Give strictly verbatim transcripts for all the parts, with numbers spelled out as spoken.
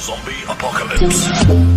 Zombie apocalypse.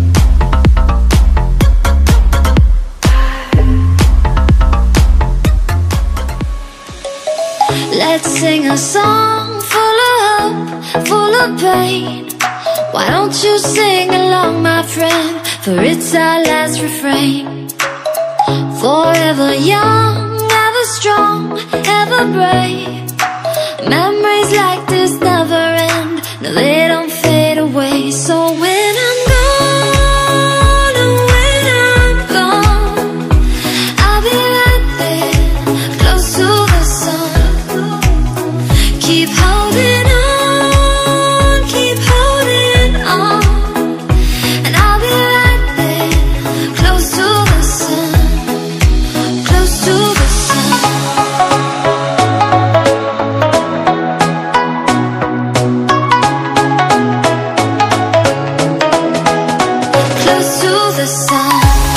Let's sing a song full of hope, full of pain. Why don't you sing along, my friend? For it's our last refrain. Forever young, ever strong, ever brave. Memories like this never end. No, they don't fade away. So when I'm gone, oh, when I'm gone, I'll be right there, close to the sun. Keep holding on, keep holding on, and I'll be right there, close to the sun, close to the sun. Close to the sun.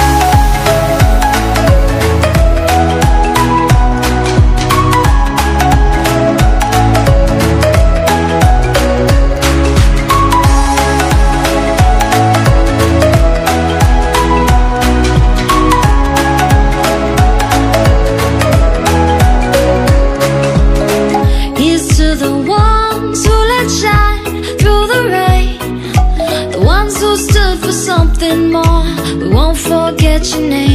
Here's to the ones who let shine through the rain, the ones who stood for something more. We won't forget your name.